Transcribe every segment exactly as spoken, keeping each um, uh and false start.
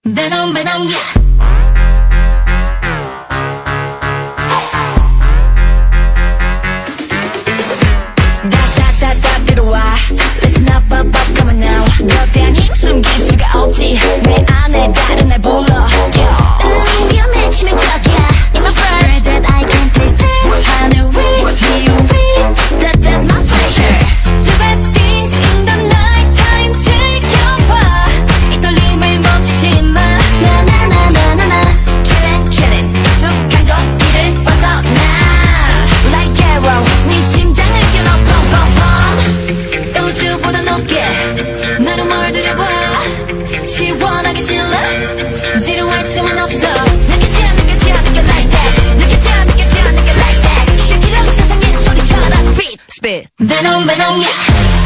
Venom, Venom, yeah. 다다다다 들어와. Listen up, up, up, come on now. 거대한 힘 숨길 수가 없지. 내 안에 다른 날 불러. 음, 위험해 치명적이야. In my bird that I can taste it. 하늘 위, 위, 위. That, that's my pleasure. Do bad things in the night time. 지켜봐. 이 떨림을 멈추지 마. 나나나나나나. Chillin', chillin'. 익숙한 거리를 벗어나. Like arrow. 네 심장을 겨눠 pom pom pom. 우주보다 높게 나를 몰들여봐. 시원하게 질러. 지루할 틈은 없어. 느껴져 느껴져 느껴 like that. 느껴져 느껴져 느껴 like that. Shake it up 세상의 소리처럼 spit spit. Venom Venom yeah.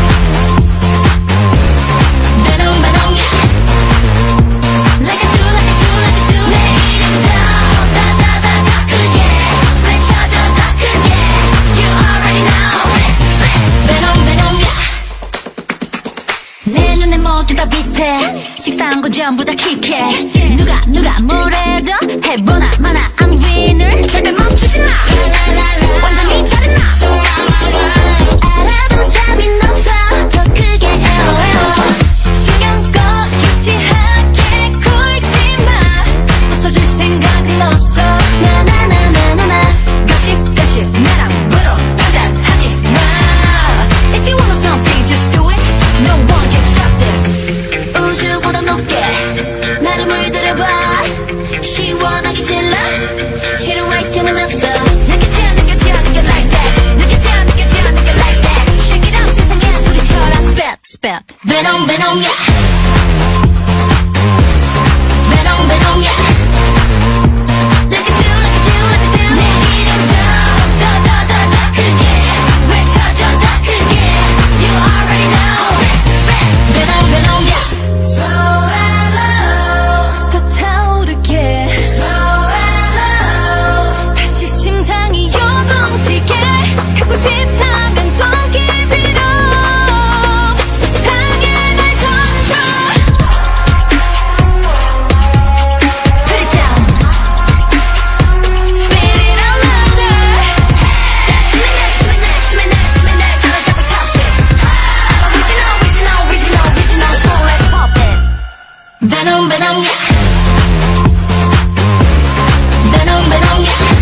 Venom Venom yeah. Like I do like I do like I do. 내 이름 더 다다다다 크게 외쳐줘 더 크게. You already know. Venom Venom yeah. 내 눈에 모두 다 비슷해. 식사한 건 전부 다 킥해. 누가 누가 뭐래도 해보나 마나 I'm winner. 절대 멈추지 마. 완전히 다른 나. 알아도 잠이 없어. 더 크게 에어에어. 신경 꺼 유치하게 굴지 마. 웃어줄 생각은 없어. 나나나나나나. 가식 가식 나랑 물어 판단하지 마. If you want something just do it. No one can stop this. 우주보다 높게 나를 물들여봐. 시원하게 질러. 지루할 틈은 없어. 느껴져 느껴져 느껴 like that. 느껴져 느껴져 느껴 like that. Shake it up 세상의 소리처럼 spit spit. Venom Venom yeah. Venom Venom yeah. Like I do like I do like I do. 내 이름 더 더 더 더 더 크게 외쳐줘 더 크게. You already know. Venom Venom yeah. So hello. 더 타오르게. So hello. 다시 심장이 요동치게. 갖고 싶다면 더 깊이로 세상에 날 던져. Put it down. Spit it out louder. 숨이 내 숨이 내 숨이 내 숨이 내 사로잡고 toss it. Original original original original so let's pop it. Venom Venom yeah. Venom Venom yeah.